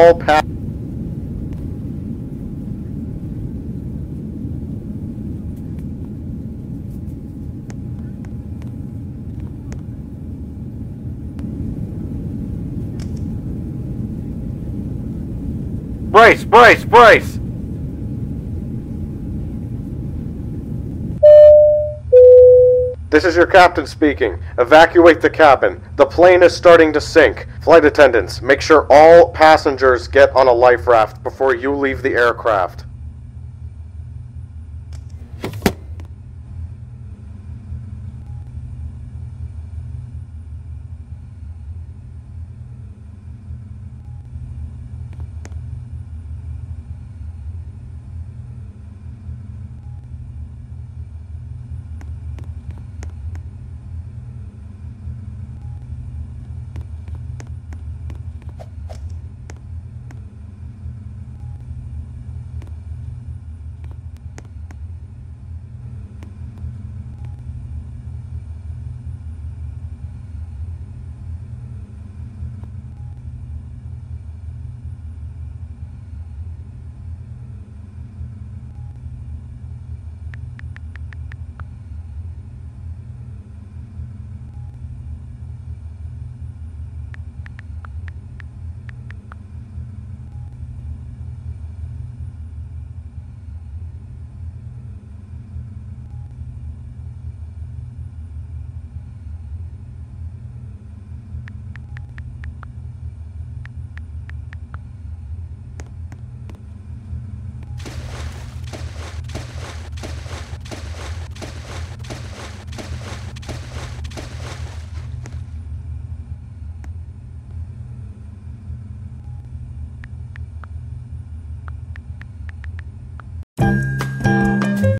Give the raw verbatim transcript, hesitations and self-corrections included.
all pa- Brace! Brace! Brace! This is your captain speaking. Evacuate the cabin. The plane is starting to sink. Flight attendants, make sure all passengers get on a life raft before you leave the aircraft.